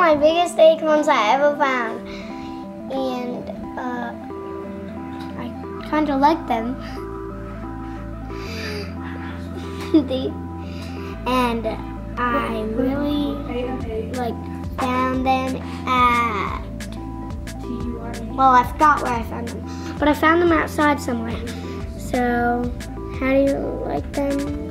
my biggest acorns I ever found. And I kind of like them. And I really found them at, well, I forgot where I found them, but I found them outside somewhere. So how do you like them?